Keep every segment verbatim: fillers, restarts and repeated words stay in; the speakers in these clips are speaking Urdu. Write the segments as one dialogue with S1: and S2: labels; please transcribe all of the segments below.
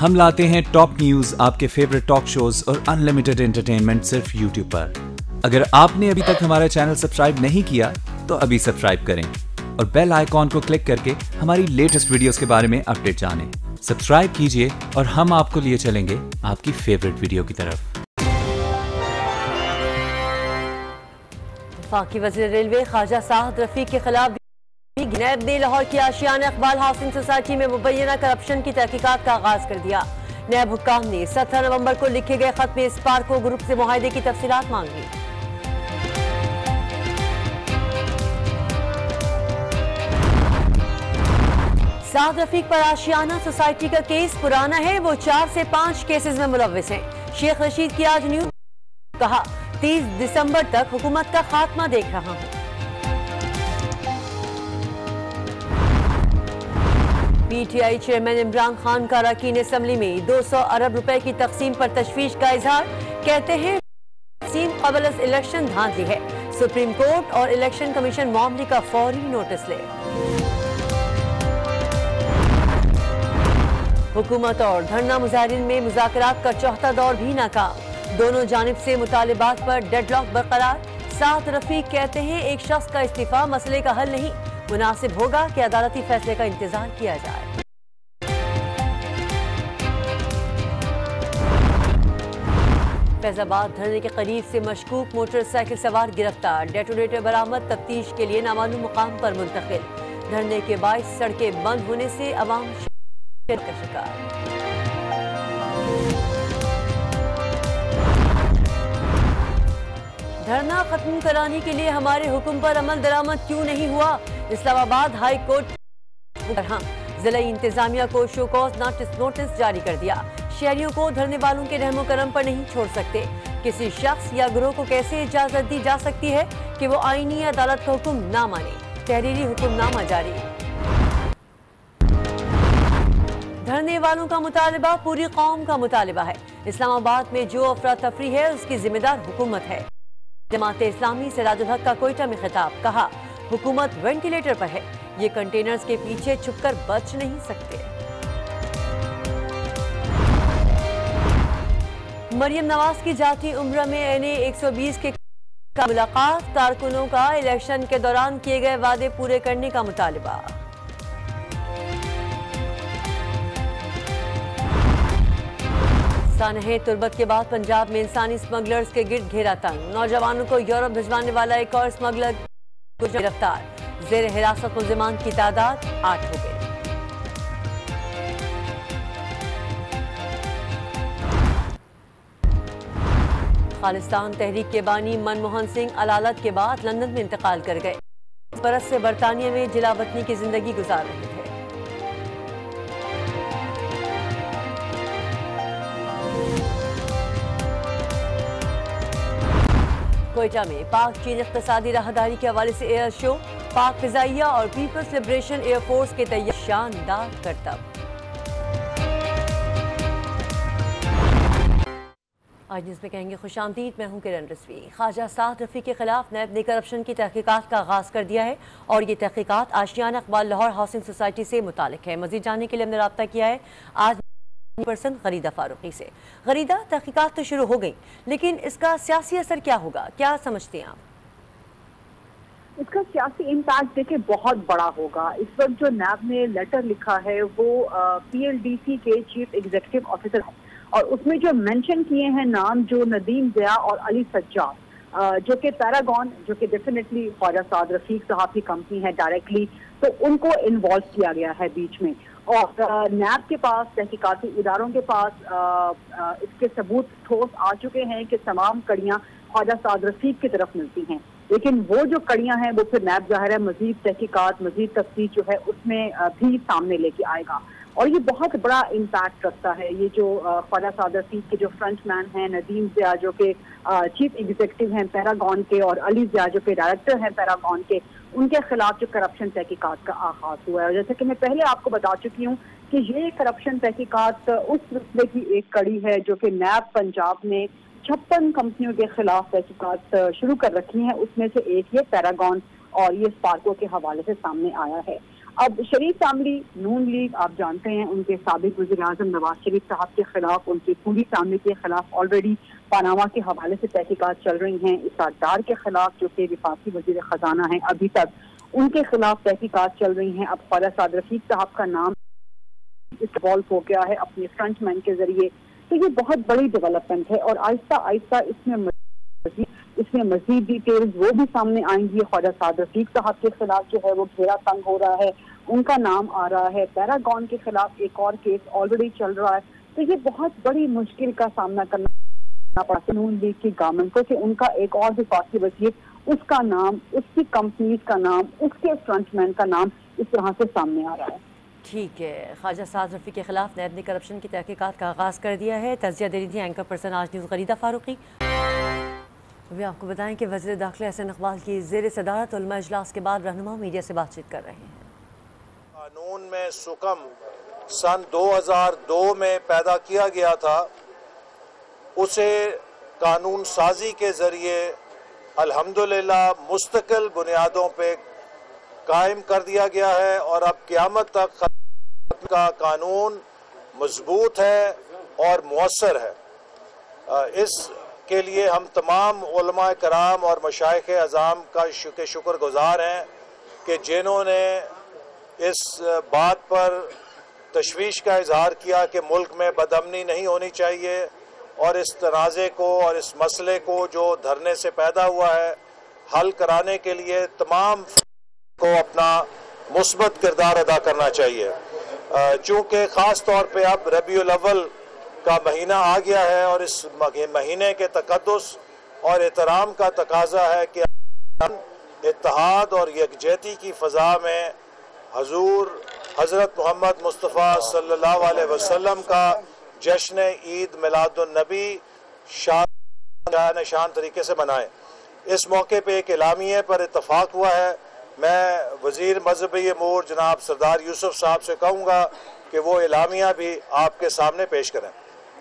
S1: ہم لاتے ہیں ٹاپ نیوز، آپ کے فیوریٹ ٹاک شوز اور انلمیٹڈ انٹرٹینمنٹ صرف یوٹیوب پر۔ اگر آپ نے ابھی تک ہمارا چینل سبسکرائب نہیں کیا تو ابھی سبسکرائب کریں اور بیل آئیکن کو کلک کر کے ہماری لیٹسٹ ویڈیوز کے بارے میں اپڈیٹ جانیں۔ سبسکرائب کیجئے اور ہم آپ کو لیے چلیں گے آپ کی فیوریٹ ویڈیو کی طرف۔
S2: وفاقی وزیر ریلوے خواجہ سعد رفیق کے خلاف نیب نے لاہور کی آشیانہ اقبال ہاؤسنگ سوسائٹی میں مبینہ کرپشن کی تحقیقات کا آغاز کر دیا۔ نیب حکام نے سترہ نومبر کو لکھے گئے خط میں اسپارکو گروپ سے معاہدے کی تفصیلات مانگی۔ سعد رفیق پر آشیانہ سوسائٹی کا کیس پرانا ہے، وہ چار سے پانچ کیسز میں ملوث ہیں۔ شیخ رشید کی آج نیوز کہا تیس دسمبر تک حکومت کا خاتمہ دیکھ رہا ہوں۔ P T I chairman Imran Khan کا اراکین اسمبلی میں دو سو ارب روپے کی تقسیم پر تشویش کا اظہار، کہتے ہیں تقسیم قبل از الیکشن دھاندلی ہے، سپریم کورٹ اور الیکشن کمیشن معاملے کا فوری نوٹس لے۔ حکومت اور دھرنا مظاہرین میں مذاکرات کا چوتھا دور بھی ناکام، دونوں جانب سے مطالبات پر ڈیڈ لاک برقرار۔ سعد رفیق کہتے ہیں ایک شخص کا استعفیٰ مسئلے کا حل نہیں، مناسب ہوگا کہ عدالتی فیصلے کا انتظار کیا جائے۔ فیض آباد دھرنے کے قریب سے مشکوک موٹر سائیکل سوار گرفتار، ڈیٹونیٹر برآمد، تفتیش کے لیے نامعلوم مقام پر منتقل۔ دھرنے کے باعث سڑکیں بند ہونے سے عوام کا شکار۔ دھرنا ختم کرانے کے لیے ہمارے حکم پر عمل درآمد کیوں نہیں ہوا؟ اسلام آباد ہائی کورٹ ضلعی انتظامیہ کو شو کاز نوٹس جاری کر دیا۔ شہریوں کو دھرنے والوں کے رحم و کرم پر نہیں چھوڑ سکتے۔ کسی شخص یا گروہ کو کیسے اجازت دی جا سکتی ہے کہ وہ آئینی عدالت کا حکم نہ مانے؟ تحریری حکم نامہ جاری۔ دھرنے والوں کا مطالبہ پوری قوم کا مطالبہ ہے۔ اسلام آباد میں جو افراتفری ہے اس کی ذمہ دار حکومت ہے۔ جماعت اسلامی سراج الحق کا کوئٹہ میں خطاب، کہا حکومت وینٹیلیٹر پر ہے، یہ کنٹینرز کے پیچھے چھپ کر بچ نہیں سکتے۔ مریم نواز کی جاتی عمرہ میں این اے ایک سو بیس کے ملاقات، کارکنوں کا الیکشن کے دوران کیے گئے وعدے پورے کرنے کا مطالبہ۔ سانحہ تربت کے بعد پنجاب میں انسانی اسمگلرز کے گرد گھیرا تنگ، نوجوانوں کو یورپ بھجوانے والا ایک اور اسمگلر گرفتار، زیر حراست ملزمان کی تعداد آٹھ ہو گئی۔ خالصتان تحریک کے بانی منموہن سنگھ علالت کے بعد لندن میں انتقال کر گئے، برس سے برطانیہ میں جلا وطنی کی زندگی گزار رہے تھے۔ کوئٹہ میں پاک چین اقتصادی راہداری کے حوالے سے ایئر شو، پاک فضائیہ اور پیپلز لبریشن ایئر فورس کے تیار شاندار کرتب۔ آج نیوز میں کہیں گے خوش آمدید، میں ہوں کرن رضوی۔ خواجہ سعد رفیق کے خلاف نیب نے کرپشن کی تحقیقات کا آغاز کر دیا ہے اور یہ تحقیقات آشیانہ اقبال لاہور ہاؤسنگ سوسائٹی سے متعلق ہے۔ مزید جاننے کے لیے ہم نے رابطہ کیا ہے آج پرسن غریدہ فاروقی سے۔ غریدہ، تحقیقات تو شروع ہو گئی لیکن اس کا سیاسی اثر کیا ہوگا، کیا سمجھتے ہیں آپ؟
S3: اس کا سیاسی امپیکٹ دیکھیں بہت بڑا ہوگا۔ اس وقت جو نیب نے لیٹر لکھا ہے وہ پی ایل ڈی سی کے چیف ایگزیکٹو آفیسر ہے اور اس میں جو مینشن کیے ہیں نام جو ندیم ضیاء اور علی سجاد جو کہ پیراگون، جو کہ ڈیفینیٹلی خواجہ سعد رفیق صاحب کی کمپنی ہے ڈائریکٹلی، تو ان کو انوالو کیا گیا ہے بیچ میں، اور نیب کے پاس، تحقیقاتی اداروں کے پاس اس کے ثبوت ٹھوس آ چکے ہیں کہ تمام کڑیاں خواجہ سعد رفیق کی طرف ملتی ہیں، لیکن وہ جو کڑیاں ہیں وہ پھر نیب ظاہر ہے مزید تحقیقات، مزید تفتیش جو ہے اس میں بھی سامنے لے کے آئے گا، اور یہ بہت بڑا امپیکٹ رکھتا ہے۔ یہ جو خواجہ سعد رفیق کے جو فرنٹ مین ہیں ندیم ضیاء جو کہ چیف ایگزیکٹو ہیں پیراگون کے، اور علی ضیاء جو کہ ڈائریکٹر ہیں پیراگون کے، ان کے خلاف جو کرپشن تحقیقات کا آغاز ہوا ہے، اور جیسے کہ میں پہلے آپ کو بتا چکی ہوں کہ یہ کرپشن تحقیقات اس سلسلے کی ایک کڑی ہے جو کہ نیب پنجاب نے چھپن کمپنیوں کے خلاف تحقیقات شروع کر رکھی ہیں، اس میں سے ایک یہ پیراگون اور یہ اسپارکو کے حوالے سے سامنے آیا ہے۔ اب شریف فیملی نون لیگ آپ جانتے ہیں ان کے سابق وزیر اعظم نواز شریف صاحب کے خلاف، ان کی پوری فیملی کے خلاف آلریڈی پاناما کے حوالے سے تحقیقات چل رہی ہیں. اسحاق ڈار کے خلاف جو کہ وفاقی وزیر خزانہ ہیں ابھی تک ان کے خلاف تحقیقات چل رہی ہیں. اب خواجہ سعد رفیق صاحب کا نام انوالو ہو گیا ہے اپنے فرنٹ مین کے ذریعے. تو یہ بہت بڑی ڈیولپمنٹ ہے اور آہستہ آہستہ اس میں مزید اس میں مزید ڈیٹیلز وہ بھی سامنے آئیں گی. خواجہ سعد رفیق صاحب کے خلاف جو ہے وہ گھیرا تنگ ہو رہا ہے، ان کا نام آ رہا ہے. پیراگون کے خلاف ایک اور کیس آلریڈی چل رہا ہے. تو یہ بہت بڑی مشکل کا سامنا کرنا پڑا نون لیگ کی گورنمنٹ کو کہ ان کا ایک اور وفاقی وزیر، اس کا نام، اس کی کمپنیز کا نام، اس کے فرنٹ مین کا نام اس طرح سے سامنے آ رہا ہے.
S2: ٹھیک ہے، خواجہ سعد رفیق کے خلاف نیب نے کرپشن کی تحقیقات کا آغاز کر دیا ہے. تجزیہ دے رہی تھی anchor person Aaj news Gharida Farooqi. ابھی آپ کو بتائیں کہ وزیر داخلہ حسین اقبال کی زیر صدارت علماء اجلاس کے بعد رہنما میڈیا سے بات چیت کر رہے ہیں.
S4: قانون میں سکم سن دو ہزار دو میں پیدا کیا گیا تھا، اسے قانون سازی کے ذریعے الحمدللہ مستقل بنیادوں پہ قائم کر دیا گیا ہے اور اب قیامت تک کا قانون مضبوط ہے اور مؤثر ہے. اس کے لیے ہم تمام علماء کرام اور مشائخ اعظام کا شکر گزار ہیں کہ جنہوں نے اس بات پر تشویش کا اظہار کیا کہ ملک میں بدامنی نہیں ہونی چاہیے اور اس تنازع کو اور اس مسئلے کو جو دھرنے سے پیدا ہوا ہے حل کرانے کے لیے تمام کو اپنا مثبت کردار ادا کرنا چاہیے. چونکہ خاص طور پہ اب ربیع الاول کا مہینہ آ گیا ہے اور اس مہینے کے تقدس اور احترام کا تقاضا ہے کہ اتحاد اور یکجہتی کی فضا میں حضور حضرت محمد مصطفیٰ صلی اللہ علیہ وسلم کا جشن عید میلاد النبی شان شان طریقے سے منائیں. اس موقع پہ ایک اعلامیے پر اتفاق ہوا ہے. میں وزیر مذہبی امور جناب سردار یوسف صاحب سے کہوں گا کہ وہ اعلامیہ بھی آپ کے سامنے پیش کریں.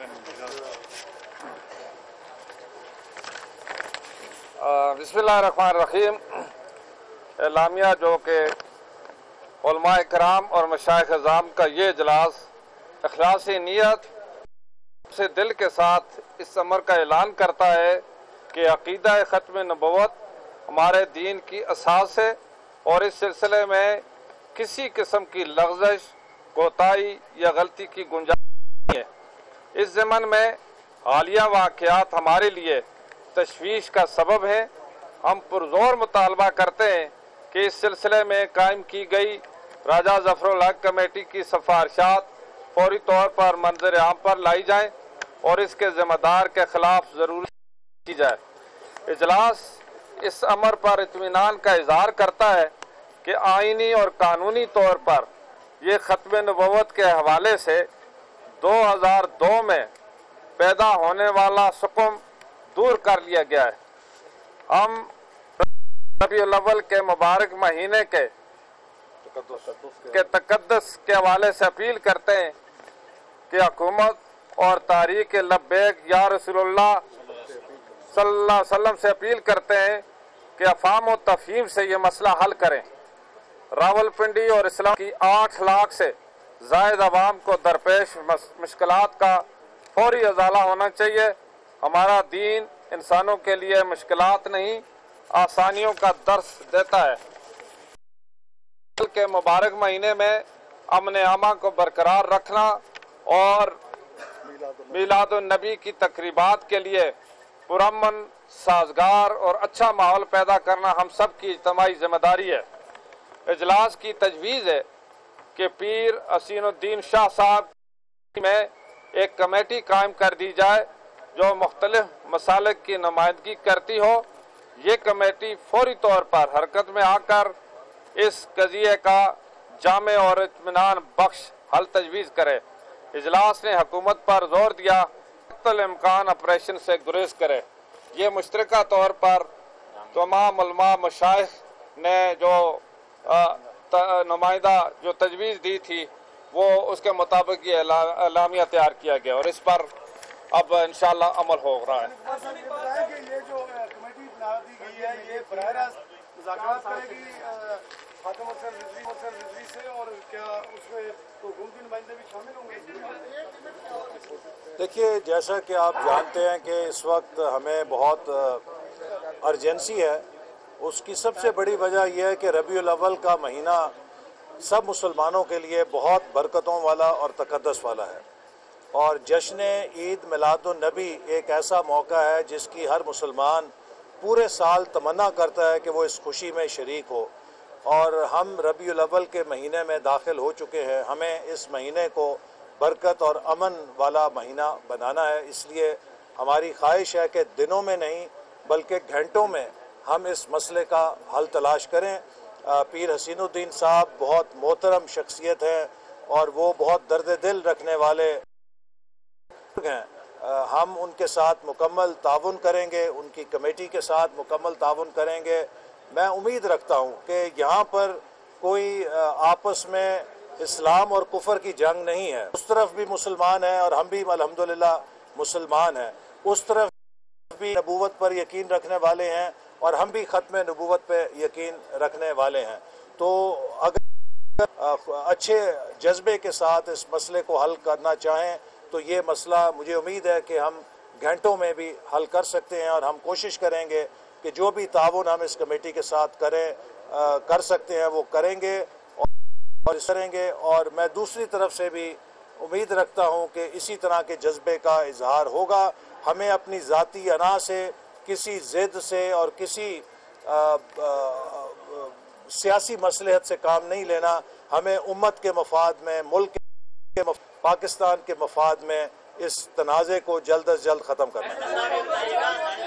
S5: بسم اللہ الرحمن الرحیم. اعلامیہ جو کہ علماء کرام اور مشائخ اعظام کا یہ اجلاس اخلاصی نیت سے دل کے ساتھ اس امر کا اعلان کرتا ہے کہ عقیدہ ختم نبوت ہمارے دین کی اساس ہے اور اس سلسلے میں کسی قسم کی لغزش، کوتاہی یا غلطی کی گنجائش نہیں ہے. اس ضمن میں حالیہ واقعات ہمارے لیے تشویش کا سبب ہے. ہم پرزور مطالبہ کرتے ہیں کہ اس سلسلے میں قائم کی گئی راجہ ظفر الحق کمیٹی کی سفارشات فوری طور پر منظر عام پر لائی جائیں اور اس کے ذمہ دار کے خلاف ضروری کی جائے. اجلاس اس امر پر اطمینان کا اظہار کرتا ہے کہ آئینی اور قانونی طور پر یہ ختم نبوت کے حوالے سے دو ہزار دو میں پیدا ہونے والا سقم دور کر لیا گیا ہے. ہم ربیع الاول کے مبارک مہینے کے کے تقدس کے حوالے سے اپیل کرتے ہیں کہ حکومت اور تحریک لبیک یا رسول اللہ صلی اللہ علیہ وسلم سے اپیل کرتے ہیں کہ افہام و تفہیم سے یہ مسئلہ حل کریں. راول پنڈی اور اسلام کی آٹھ لاکھ سے زائد عوام کو درپیش مشکلات کا فوری ازالہ ہونا چاہیے. ہمارا دین انسانوں کے لیے مشکلات نہیں آسانیوں کا درس دیتا ہے. کے مبارک مہینے میں امن عامہ کو برقرار رکھنا اور میلاد النبی کی تقریبات کے لیے پرامن، سازگار اور اچھا ماحول پیدا کرنا ہم سب کی اجتماعی ذمہ داری ہے. اجلاس کی تجویز ہے کہ پیر حسین الدین شاہ صاحب میں ایک کمیٹی قائم کر دی جائے جو مختلف مسالک کی نمائندگی کرتی ہو. یہ کمیٹی فوری طور پر حرکت میں آ کر اس قضیے کا جامع اور اطمینان بخش حل تجویز کرے. اجلاس نے حکومت پر زور دیا الامکان آپریشن سے گریز کرے. یہ مشترکہ طور پر تمام علماء مشائخ نے جو نمائندہ جو تجویز دی تھی وہ اس کے مطابق یہ اعلامیہ تیار کیا گیا اور اس پر اب انشاءاللہ عمل ہو رہا ہے.
S6: یہ جو کمیٹی بنا دی گئی ہے یہ براہ راست مذاکرات کرے گی سے اور کیا اس میں حکومت کے نمائندے بھی شامل ہوں گے؟
S4: دیکھیے، جیسا کہ آپ جانتے ہیں کہ اس وقت ہمیں بہت ارجنسی ہے. اس کی سب سے بڑی وجہ یہ ہے کہ ربیع الاول کا مہینہ سب مسلمانوں کے لیے بہت برکتوں والا اور تقدس والا ہے، اور جشن عید میلاد النبی ایک ایسا موقع ہے جس کی ہر مسلمان پورے سال تمنا کرتا ہے کہ وہ اس خوشی میں شریک ہو. اور ہم ربیع الاول کے مہینے میں داخل ہو چکے ہیں. ہمیں اس مہینے کو برکت اور امن والا مہینہ بنانا ہے. اس لیے ہماری خواہش ہے کہ دنوں میں نہیں بلکہ گھنٹوں میں ہم اس مسئلے کا حل تلاش کریں. پیر حسین الدین صاحب بہت محترم شخصیت ہیں اور وہ بہت درد دل رکھنے والے ہیں. ہم ان کے ساتھ مکمل تعاون کریں گے، ان کی کمیٹی کے ساتھ مکمل تعاون کریں گے. میں امید رکھتا ہوں کہ یہاں پر کوئی آپس میں اسلام اور کفر کی جنگ نہیں ہے. اس طرف بھی مسلمان ہیں اور ہم بھی الحمدللہ مسلمان ہیں. اس طرف بھی نبوت پر یقین رکھنے والے ہیں اور ہم بھی ختم نبوت پہ یقین رکھنے والے ہیں. تو اگر اچھے جذبے کے ساتھ اس مسئلے کو حل کرنا چاہیں تو یہ مسئلہ مجھے امید ہے کہ ہم گھنٹوں میں بھی حل کر سکتے ہیں. اور ہم کوشش کریں گے کہ جو بھی تعاون ہم اس کمیٹی کے ساتھ کریں کر سکتے ہیں وہ کریں گے اور کریں گے. اور میں دوسری طرف سے بھی امید رکھتا ہوں کہ اسی طرح کے جذبے کا اظہار ہوگا. ہمیں اپنی ذاتی انا سے، کسی ضد سے اور کسی آ, آ, سیاسی مصلحت سے کام نہیں لینا. ہمیں امت کے مفاد میں، ملک کے مفاد، پاکستان کے مفاد میں اس تنازع کو جلد از جلد ختم کرنا ہے.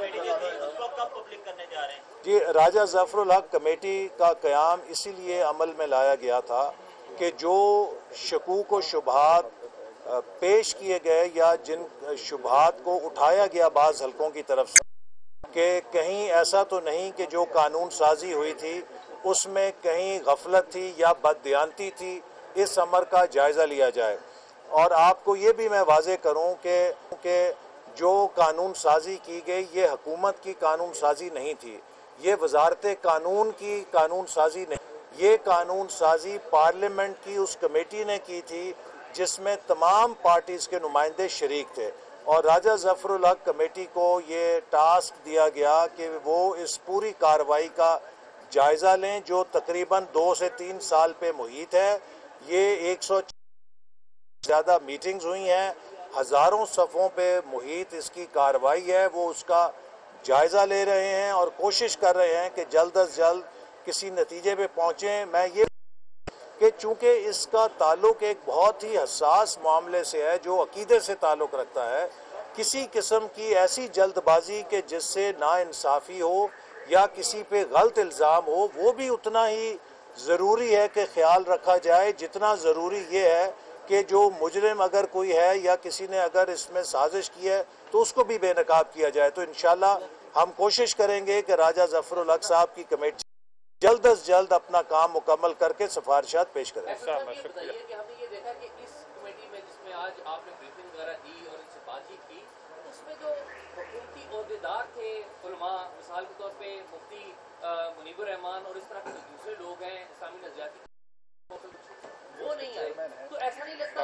S4: جی، راجہ ظفر الحق کمیٹی کا قیام اسی لیے عمل میں لایا گیا تھا کہ جو شکوک و شبہات پیش کیے گئے یا جن شبہات کو اٹھایا گیا بعض حلقوں کی طرف سے کہ کہیں ایسا تو نہیں کہ جو قانون سازی ہوئی تھی اس میں کہیں غفلت تھی یا بددیانتی تھی، اس امر کا جائزہ لیا جائے. اور آپ کو یہ بھی میں واضح کروں کہ کہ جو قانون سازی کی گئی یہ حکومت کی قانون سازی نہیں تھی، یہ وزارت قانون کی قانون سازی نہیں، یہ قانون سازی پارلیمنٹ کی اس کمیٹی نے کی تھی جس میں تمام پارٹیز کے نمائندے شریک تھے. اور راجہ ظفر الحق کمیٹی کو یہ ٹاسک دیا گیا کہ وہ اس پوری کارروائی کا جائزہ لیں جو تقریباً دو سے تین سال پہ محیط ہے. یہ ایک سو زیادہ میٹنگز ہوئی ہیں، ہزاروں صفوں پہ محیط اس کی کارروائی ہے. وہ اس کا جائزہ لے رہے ہیں اور کوشش کر رہے ہیں کہ جلد از جلد کسی نتیجے پہ پہنچیں. میں یہ کہ چونکہ اس کا تعلق ایک بہت ہی حساس معاملے سے ہے جو عقیدے سے تعلق رکھتا ہے، کسی قسم کی ایسی جلد بازی کہ جس سے ناانصافی ہو یا کسی پہ غلط الزام ہو، وہ بھی اتنا ہی ضروری ہے کہ خیال رکھا جائے جتنا ضروری یہ ہے کہ جو مجرم اگر کوئی ہے یا کسی نے اگر اس میں سازش کی ہے تو اس کو بھی بے نقاب کیا جائے. تو انشاءاللہ ہم کوشش کریں گے کہ راجہ ظفر الحق صاحب کی کمیٹی جلد از جلد اپنا کام مکمل کر کے سفارشات پیش کریں.
S7: بتائیے کہ ہم نے یہ دیکھا کہ اس کمیٹی میں جس میں آج آپ نے بریفنگ وغیرہ دی اور ان سے بات چیت کی، اس میں جو حکومتی عہدیدار تھے، علماء، مثال کے طور پہ مفتی منیب الرحمان اور اس طرح کے جو دوسرے لوگ ہیں اسلامی نظریاتی وہ نہیں آئے، تو ایسا نہیں لگتا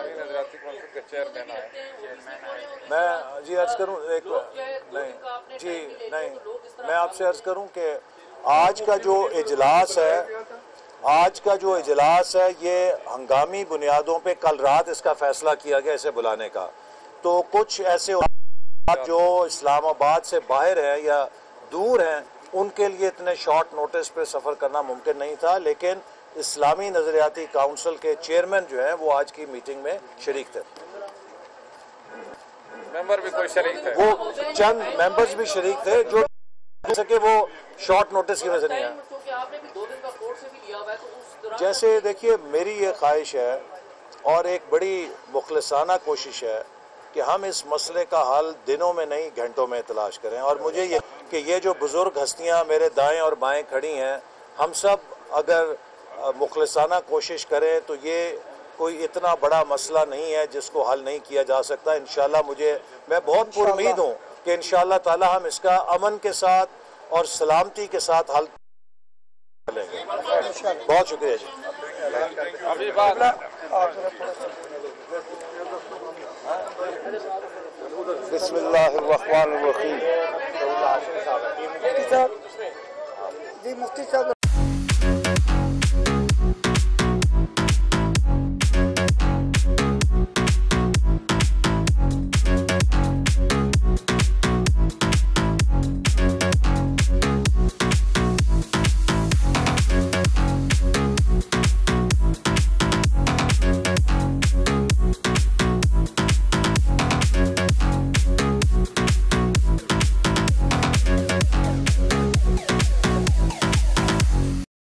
S4: میں جی عرض کروں ایک نہیں جی نہیں میں آپ سے عرض کروں کہ آج کا جو اجلاس ہے آج کا جو اجلاس ہے یہ ہنگامی بنیادوں پہ کل رات اس کا فیصلہ کیا گیا اسے بلانے کا. تو کچھ ایسے جو اسلام آباد سے باہر ہیں یا دور ہیں ان کے لیے اتنے شارٹ نوٹس پہ سفر کرنا ممکن نہیں تھا، لیکن اسلامی نظریاتی کاؤنسل کے چیئرمین جو ہیں وہ آج کی میٹنگ میں شریک تھے.
S5: ممبر بھی کوئی شریک تھے،
S4: وہ چند ممبرز بھی شریک تھے جو سکے وہ شارٹ نوٹس کی وجہ نہیں ہے. جیسے دیکھیے میری یہ خواہش ہے اور ایک بڑی مخلصانہ کوشش ہے کہ ہم اس مسئلے کا حل دنوں میں نہیں گھنٹوں میں تلاش کریں. اور مجھے یہ کہ یہ جو بزرگ ہستیاں میرے دائیں اور بائیں کھڑی ہیں، ہم سب اگر مخلصانہ کوشش کریں تو یہ کوئی اتنا بڑا مسئلہ نہیں ہے جس کو حل نہیں کیا جا سکتا. انشاءاللہ مجھے میں بہت پر امید ہوں کہ انشاءاللہ تعالی ہم اس کا امن کے ساتھ اور سلامتی کے ساتھ حل بہت شکریہ جی.
S5: ابھی بات
S4: بسم اللہ الرحمن الرحیم.
S6: جی مفتی صاحب